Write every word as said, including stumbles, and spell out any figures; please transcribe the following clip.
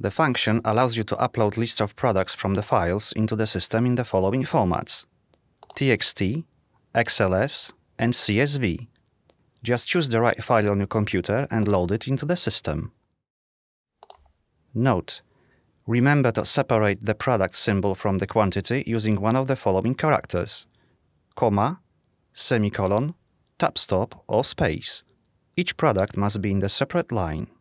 The function allows you to upload list of products from the files into the system in the following formats: T X T, X L S, and C S V. Just choose the right file on your computer and load it into the system. Note: remember to separate the product symbol from the quantity using one of the following characters: comma, semicolon, tab stop, or space. Each product must be in the separate line.